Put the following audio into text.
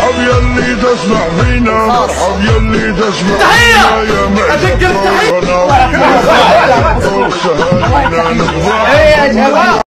مرحب يلي تسمع فينا، مرحب يلي تسمع تحية يا أذكر تحية معشر